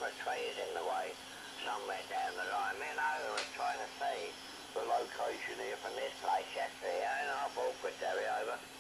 of trees in the way somewhere down the line. Me and I was trying to see the location here from this place yesterday, and I thought we'd carry over.